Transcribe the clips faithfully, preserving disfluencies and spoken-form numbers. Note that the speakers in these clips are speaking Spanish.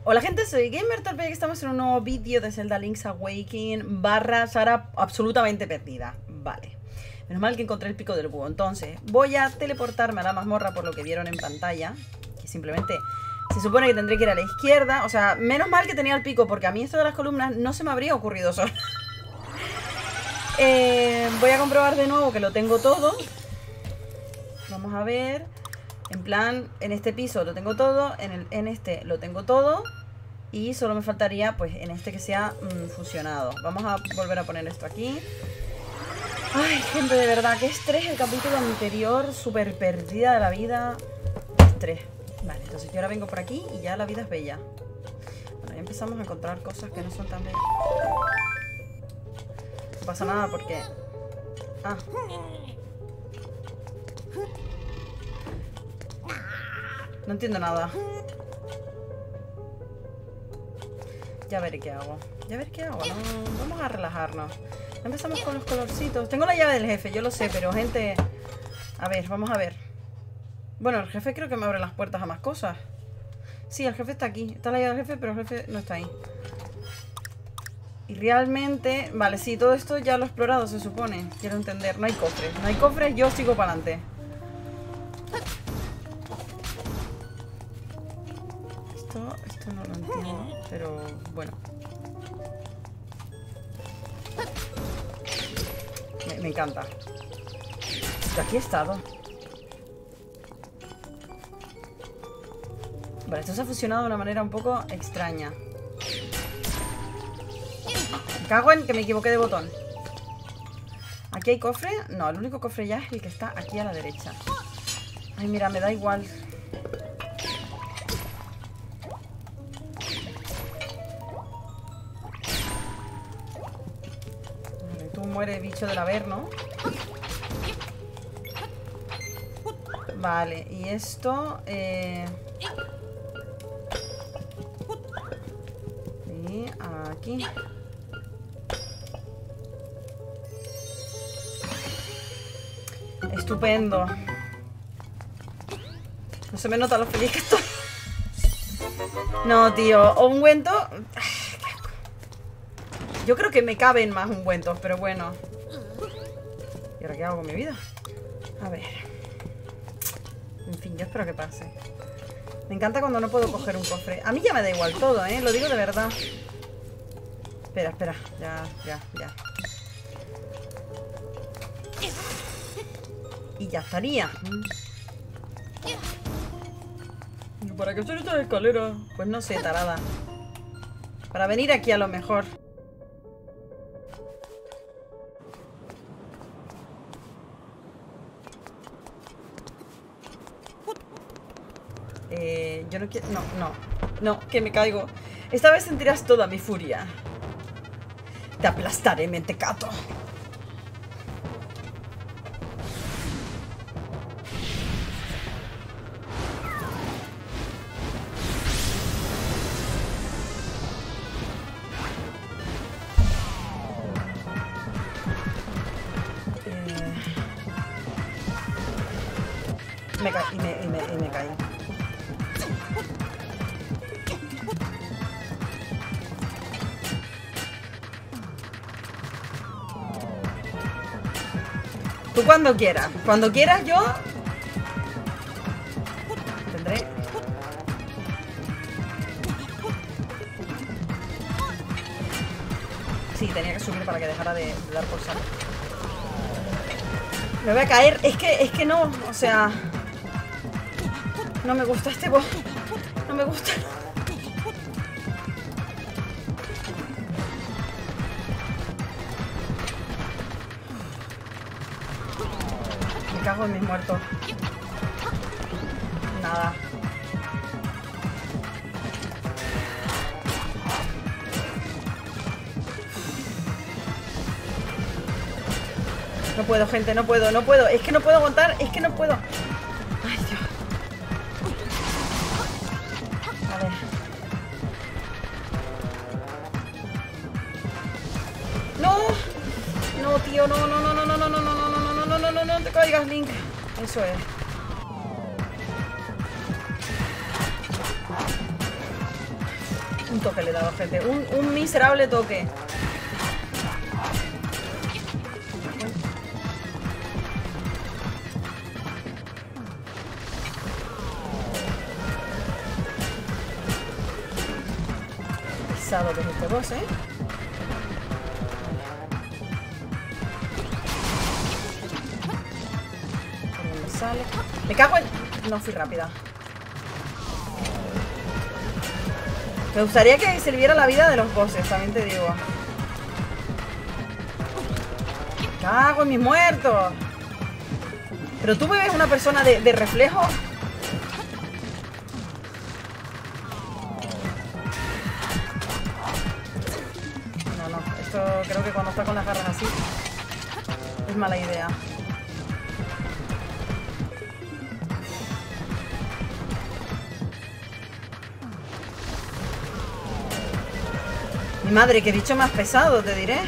Hola gente, soy GamerTorpe y estamos en un nuevo vídeo de Zelda Link's Awakening barra Sara absolutamente perdida. Vale, menos mal que encontré el pico del búho. Entonces, voy a teleportarme a la mazmorra por lo que vieron en pantalla, que simplemente se supone que tendré que ir a la izquierda. O sea, menos mal que tenía el pico, porque a mí esto de las columnas no se me habría ocurrido solo. eh, Voy a comprobar de nuevo que lo tengo todo. Vamos a ver. En plan, en este piso lo tengo todo, en, el, en este lo tengo todo. Y solo me faltaría, pues, en este que sea mmm, fusionado. Vamos a volver a poner esto aquí. Ay, gente, de verdad, qué estrés el capítulo anterior. Súper perdida de la vida. Estrés. Vale, entonces yo ahora vengo por aquí y ya la vida es bella. Bueno, ya empezamos a encontrar cosas que no son tan bellas. No pasa nada porque... Ah. No entiendo nada. Ya veré qué hago. Ya veré qué hago. No, vamos a relajarnos. Empezamos con los colorcitos. Tengo la llave del jefe, yo lo sé, pero gente... A ver, vamos a ver. Bueno, el jefe creo que me abre las puertas a más cosas. Sí, el jefe está aquí. Está la llave del jefe, pero el jefe no está ahí. Y realmente... Vale, sí, todo esto ya lo he explorado, se supone. Quiero entender. No hay cofres. No hay cofres, yo sigo para adelante. Esto, esto no lo entiendo, pero bueno. Me, me encanta. Yo aquí he estado. Vale, esto se ha fusionado de una manera un poco extraña. Me cago en que me equivoqué de botón. ¿Aquí hay cofre? No, el único cofre ya es el que está aquí a la derecha. Ay, mira, me da igual. Muere bicho del averno. Vale, y esto eh... y aquí. Estupendo. No se me nota lo feliz que estoy. No, tío, ungüento. Yo creo que me caben más ungüentos, pero bueno. ¿Y ahora qué hago con mi vida? A ver. En fin, yo espero que pase. Me encanta cuando no puedo coger un cofre. A mí ya me da igual todo, ¿eh? Lo digo de verdad. Espera, espera. Ya, ya, ya. Y ya estaría. ¿Para qué son estas escaleras? Pues no sé, tarada. Para venir aquí a lo mejor. Eh, yo no quiero... No, no. No, que me caigo. Esta vez sentirás toda mi furia. Te aplastaré, mentecato. Eh... Me caí, y me, y me, y me caí. Tú cuando quieras. Cuando quieras yo... Tendré... Sí, tenía que subir para que dejara de, de dar por saco. Me voy a caer. Es que, es que no, o sea... No me gusta este boss. No me gusta. Me cago en mis muertos. Nada. No puedo, gente, no puedo, no puedo. Es que no puedo aguantar, es que no puedo. Ay, Dios. A ver. No. No, tío, no, no, no, no, no, no, no, no, no, no, no, no, no, no, no te caigas, Link. Eso es. Un toque le he dado, gente. Un, un miserable toque. Pesado que es este boss, ¿eh? ¿Por dónde sale? Me cago en... No fui rápida. Me gustaría que sirviera la vida de los bosses, también te digo. Me cago en mis muertos. Pero tú me ves una persona de, de reflejo. No, no. Esto creo que cuando está con las garras así es mala idea. Mi madre, qué bicho más pesado, te diré.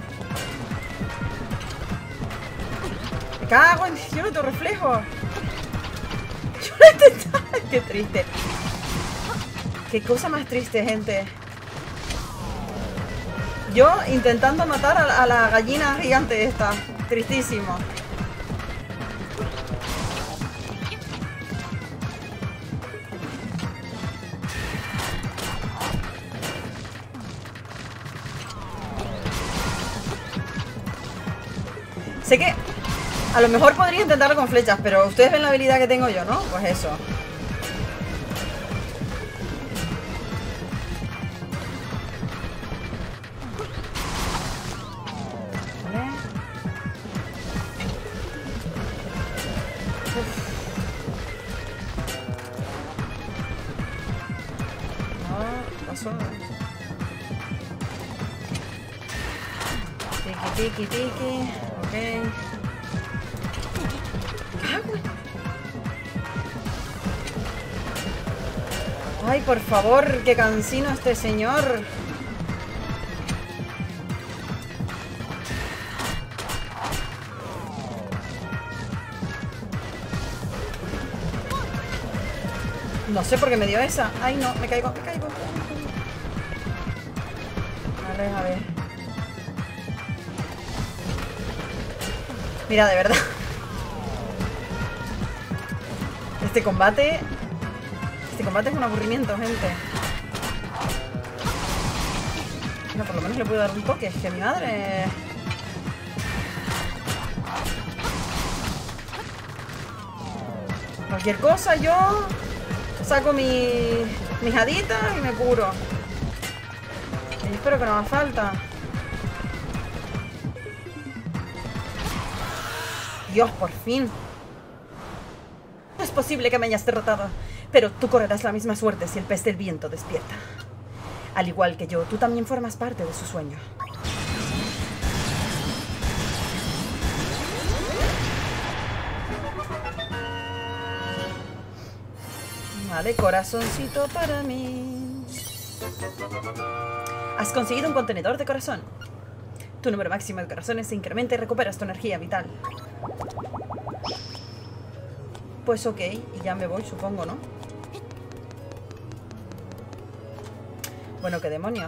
Me cago en... Yo no te reflejo. Yo lo he intentado. Qué triste. Qué cosa más triste, gente. Yo intentando matar a, a la gallina gigante esta. Tristísimo. Sé que a lo mejor podría intentarlo con flechas, pero ustedes ven la habilidad que tengo yo, ¿no? Pues eso. Vale. Uf. No, pasó. Tiki, tiki, tiki. Ok. Ay, por favor, qué cansino este señor. No sé por qué me dio esa. Ay, no, me caigo, me caigo. Vale, a ver. Mira, de verdad. Este combate... Este combate es un aburrimiento, gente. No, por lo menos le puedo dar un toque. Es que mi madre... Cualquier cosa, yo... Saco mi... mis haditas y me curo. Y espero que no haga falta. Dios, por fin. No es posible que me hayas derrotado, pero tú correrás la misma suerte si el pez del viento despierta. Al igual que yo, tú también formas parte de su sueño. Vale, corazoncito para mí. Has conseguido un contenedor de corazón. Tu número máximo de corazones se incrementa y recuperas tu energía vital. Pues ok, y ya me voy, supongo, ¿no? Bueno, qué demonios.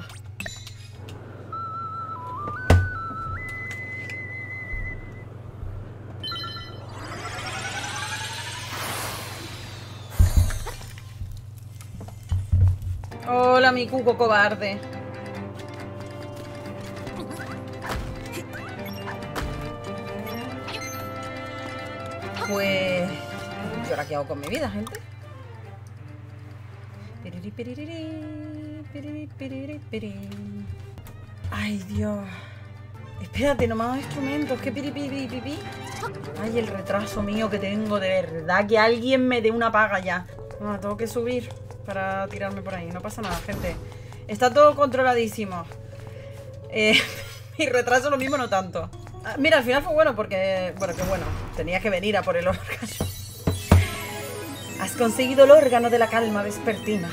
Hola, mi cuco cobarde. Pues... ¿y ahora qué hago con mi vida, gente? Ay, Dios. Espérate, no más instrumentos. ¿Qué piripiripipi? Ay, el retraso mío que tengo, de verdad. Que alguien me dé una paga ya. No, tengo que subir para tirarme por ahí. No pasa nada, gente. Está todo controladísimo. Eh, mi retraso lo mismo, no tanto. Ah, mira, al final fue bueno porque... Bueno, qué bueno. Tenía que venir a por el órgano. Has conseguido el órgano de la calma vespertina.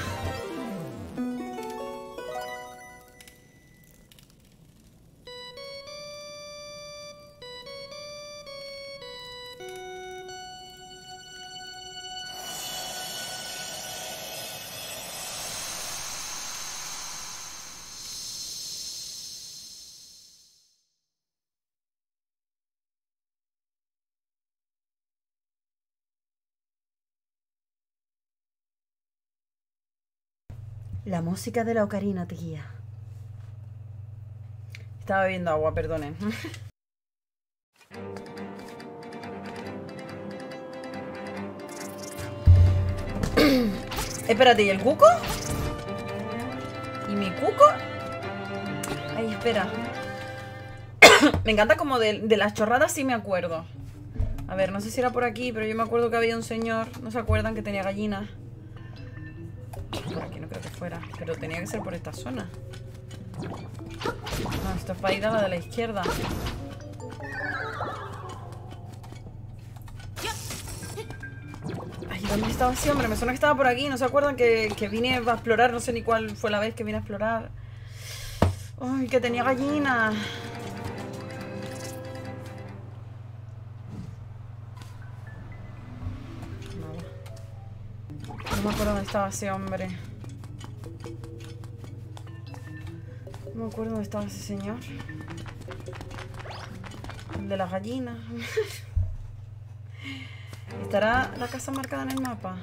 La música de la ocarina te guía. Estaba bebiendo agua, perdonen. Espérate, ¿y el cuco? ¿Y mi cuco? Ay, espera. Me encanta como de, de las chorradas sí me acuerdo. A ver, no sé si era por aquí, pero yo me acuerdo que había un señor, ¿no se acuerdan? Que tenía gallinas. Por aquí no creo que fuera, pero tenía que ser por esta zona. No, esto es para ir a la de la izquierda. Ay, ¿dónde estaba ese hombre? Me suena que estaba por aquí. ¿No se acuerdan que, que vine a explorar? No sé ni cuál fue la vez que vine a explorar. Ay, que tenía gallinas. No me acuerdo dónde estaba ese hombre. No me acuerdo dónde estaba ese señor. El de las gallinas. ¿Estará la casa marcada en el mapa?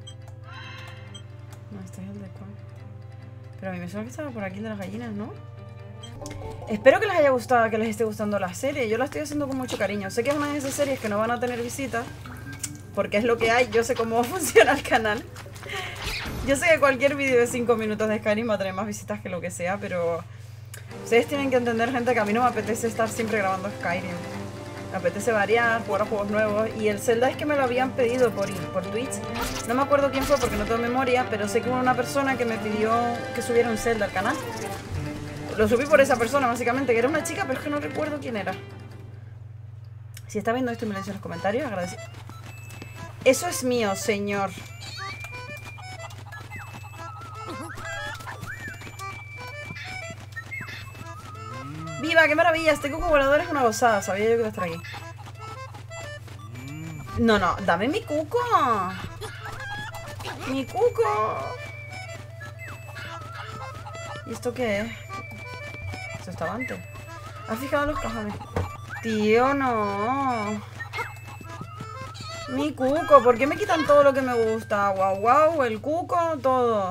No, este es el de cuál. Pero a mí me suena que estaba por aquí el de las gallinas, ¿no? Espero que les haya gustado, que les esté gustando la serie. Yo la estoy haciendo con mucho cariño. Sé que es una de esas series que no van a tener visitas, porque es lo que hay. Yo sé cómo funciona el canal. Yo sé que cualquier vídeo de cinco minutos de Skyrim va a tener más visitas que lo que sea, pero ustedes tienen que entender, gente, que a mí no me apetece estar siempre grabando Skyrim. Me apetece variar, jugar a juegos nuevos. Y el Zelda es que me lo habían pedido por, por Twitch. No me acuerdo quién fue porque no tengo memoria, pero sé que hubo una persona que me pidió que subiera un Zelda al canal. Lo subí por esa persona, básicamente, que era una chica, pero es que no recuerdo quién era. Si está viendo esto y me lo dice en los comentarios, agradecido. Eso es mío, señor. ¡Viva! ¡Qué maravilla! Este cuco volador es una gozada. Sabía yo que iba a estar aquí. No, no. Dame mi cuco. Mi cuco. ¿Y esto qué es? Eso estaba antes. ¿Has fijado los cajones? Tío, no. Mi cuco. ¿Por qué me quitan todo lo que me gusta? Guau, guau. El cuco, todo.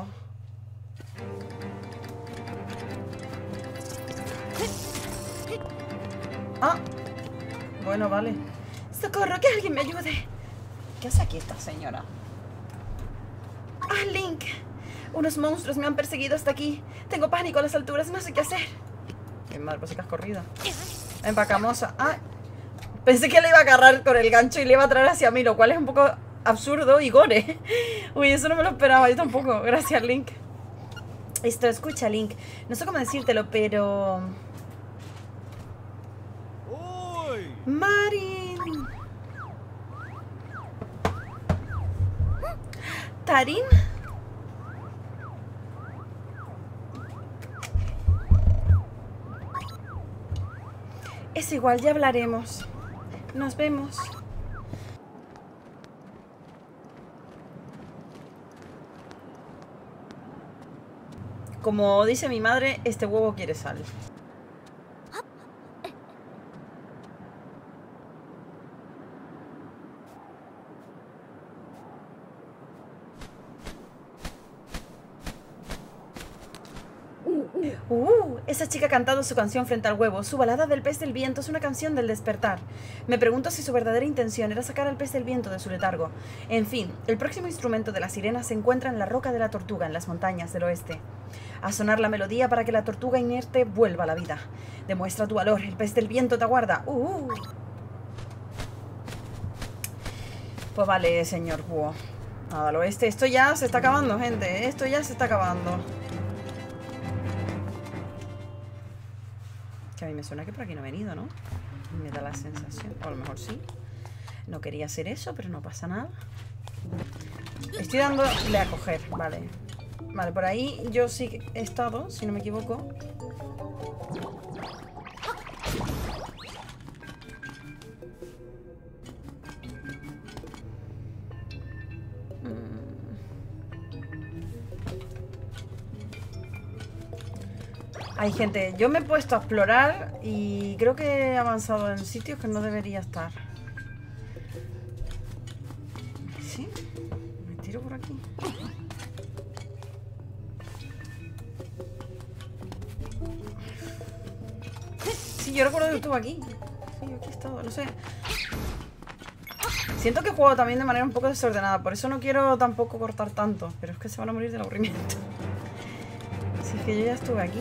Ah, bueno, vale. ¡Socorro! ¡Que alguien me ayude! ¿Qué hace aquí esta señora? ¡Ah, Link! Unos monstruos me han perseguido hasta aquí. Tengo pánico a las alturas, no sé qué hacer. Qué mal, pues sí que has corrido. Empacamosa. Ah, pensé que le iba a agarrar con el gancho y le iba a traer hacia mí, lo cual es un poco absurdo y gore. Uy, eso no me lo esperaba, yo tampoco. Gracias, Link. Esto, escucha, Link. No sé cómo decírtelo, pero... Marin. ¿Tarin? Es igual, ya hablaremos. Nos vemos. Como dice mi madre, este huevo quiere sal. Uh, esa chica ha cantado su canción frente al huevo. Su balada del pez del viento es una canción del despertar. Me pregunto si su verdadera intención era sacar al pez del viento de su letargo. En fin, el próximo instrumento de la sirena se encuentra en la roca de la tortuga, en las montañas del oeste. A sonar la melodía para que la tortuga inerte vuelva a la vida. Demuestra tu valor, el pez del viento te aguarda. Uh. Pues vale, señor búho. Nada, al oeste. Esto ya se está acabando, gente. Esto ya se está acabando. Que a mí me suena que por aquí no ha venido, ¿no? Me da la sensación. O a lo mejor sí. No quería hacer eso, pero no pasa nada. Estoy dándole a coger. Vale. Vale, por ahí yo sí he estado, si no me equivoco. Hay gente, yo me he puesto a explorar y creo que he avanzado en sitios que no debería estar. ¿Sí? Me tiro por aquí. yo recuerdo que estuvo aquí. Sí, aquí he estado, no sé. Siento que juego también de manera un poco desordenada. Por eso no quiero tampoco cortar tanto. Pero es que se van a morir del aburrimiento. Así que yo ya estuve aquí.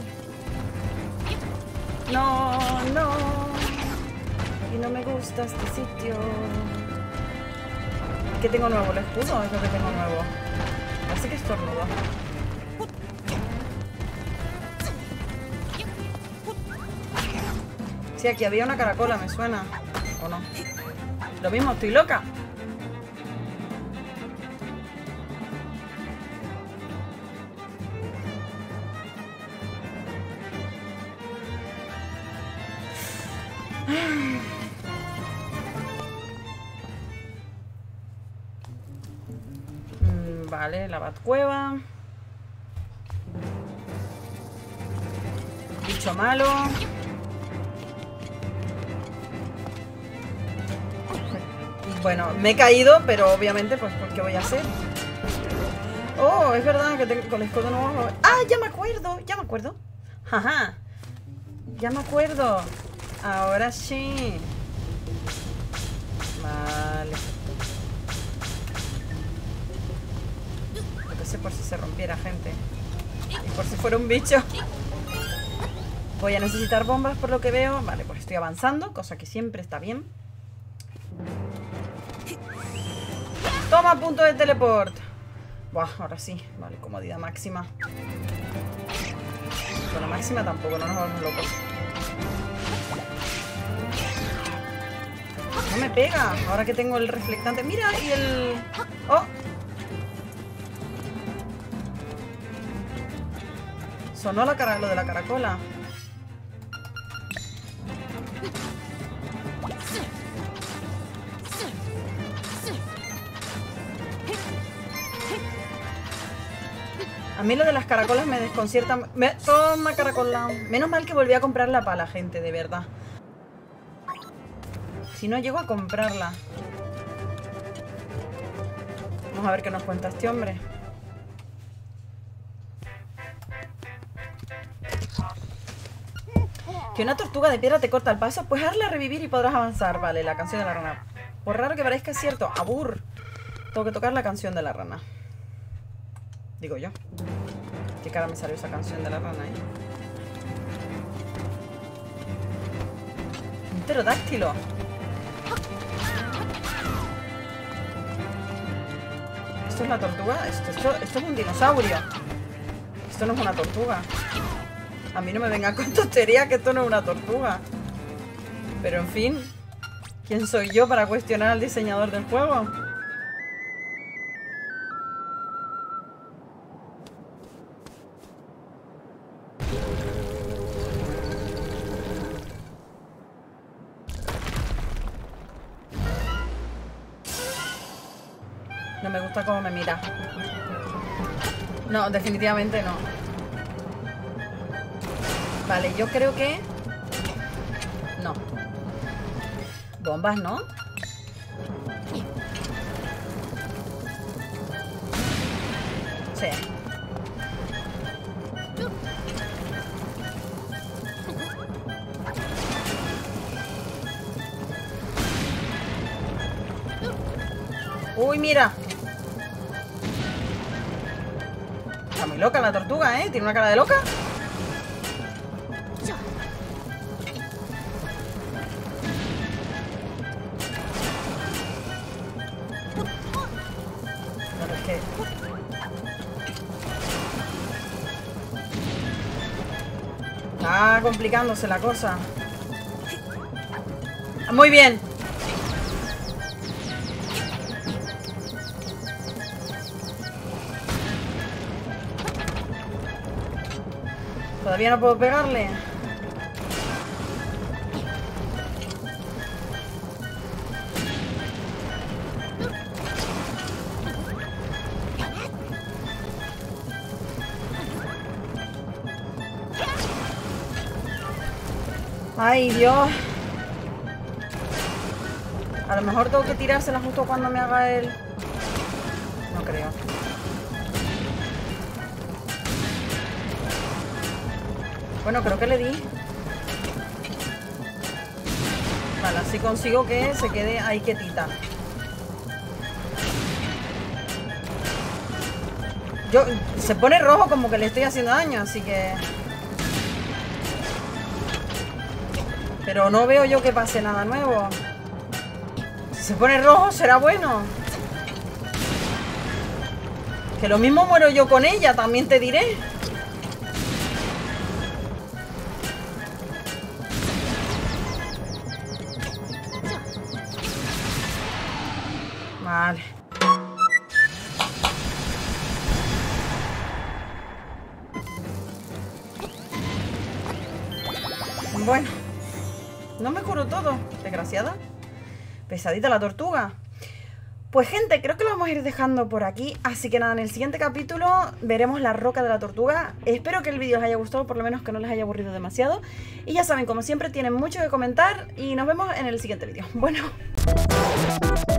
No, no. Y no me gusta este sitio. ¿Qué tengo nuevo? ¿El escudo? Es lo que tengo nuevo. Así que estornudo. Sí, aquí había una caracola, me suena. ¿O no? Lo mismo, estoy loca. Mm, vale, la Batcueva. Bicho malo. Bueno, me he caído, pero obviamente, pues, ¿por qué voy a hacer? Oh, es verdad que tengo con el escudo nuevo. ¡Ah, ya me acuerdo! Ya me acuerdo. Ajá. Ya me acuerdo. Ahora sí. Vale. Lo que sé por si se rompiera, gente. Y por si fuera un bicho. Voy a necesitar bombas por lo que veo. Vale, pues estoy avanzando, cosa que siempre está bien. Toma, punto de teleport. Buah, ahora sí. Vale, comodidad máxima. Con la máxima tampoco, no nos vamos locos. No me pega. Ahora que tengo el reflectante. Mira, y el... Oh. Sonó la cara... lo de la caracola. A mí lo de las caracolas me desconcierta. Me... Toma, caracola. Menos mal que volví a comprar la pala, gente, de verdad. Si no llego a comprarla. Vamos a ver qué nos cuenta este hombre. Que una tortuga de piedra te corta el paso, pues hazla revivir y podrás avanzar. Vale, la canción de la rana. Por raro que parezca, es cierto. Abur. Tengo que tocar la canción de la rana. Digo yo. Qué cara me salió esa canción de la rana, ¿eh? Un pterodáctilo. ¿Esto es la tortuga? Esto, esto, esto es un dinosaurio. Esto no es una tortuga. A mí no me vengan con tonterías que esto no es una tortuga. Pero en fin, ¿quién soy yo para cuestionar al diseñador del juego? No me gusta cómo me mira. No, definitivamente no. Vale, yo creo que... No. Bombas, ¿no? Sí. Uy, mira. Está muy loca la tortuga, ¿eh? Tiene una cara de loca. Pero es que... Está complicándose la cosa. Muy bien. Todavía no puedo pegarle. Ay, Dios. A lo mejor tengo que tirársela justo cuando me haga el... No creo. Bueno, creo que le di. Vale, así consigo que se quede ahí quietita. Yo, se pone rojo como que le estoy haciendo daño, así que... Pero no veo yo que pase nada nuevo. Si se pone rojo, será bueno. Que lo mismo muero yo con ella, también te diré. Vale. Bueno. No me curo todo, desgraciada. Pesadita la tortuga. Pues gente, creo que lo vamos a ir dejando por aquí. Así que nada, en el siguiente capítulo veremos la roca de la tortuga. Espero que el vídeo os haya gustado, por lo menos que no les haya aburrido demasiado. Y ya saben, como siempre, tienen mucho que comentar. Y nos vemos en el siguiente vídeo. Bueno.